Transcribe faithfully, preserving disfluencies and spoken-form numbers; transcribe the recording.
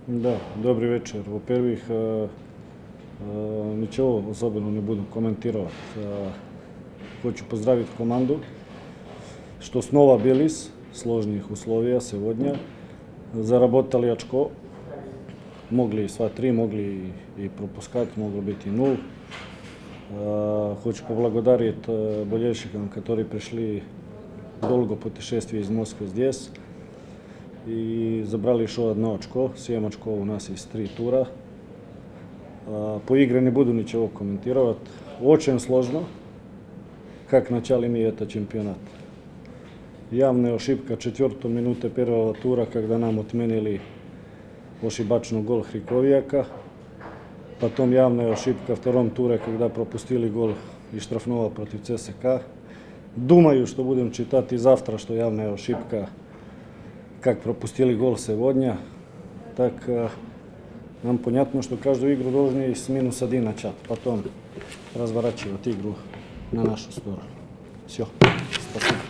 Да, добрый вечер. Во-первых, ничего особенно не буду комментировать. Хочу поздравить команду, что снова били в сложных условиях сегодня. Заработали очко. Могли сва три, могли и пропускать, могло быть и нул. Хочу поблагодарить болельщикам, которые пришли долго путешествие из Москвы здесь. И забрали еще одно очко, семь очков у нас из три тура. По игре не буду ничего комментировать. Очень сложно, как начали мы этот чемпионат. Явная ошибка четвертой минуты первого тура, когда нам отменили ошибачно гол Хриковияка. Потом явная ошибка в втором туре, когда пропустили гол из штрафного против ЦСКА. Думаю, что будем читать и завтра, что явная ошибка, как пропустили гол сегодня. Так нам понятно, что каждую игру должны с минус один начать, потом разворачивать игру на нашу сторону. Все. Спасибо.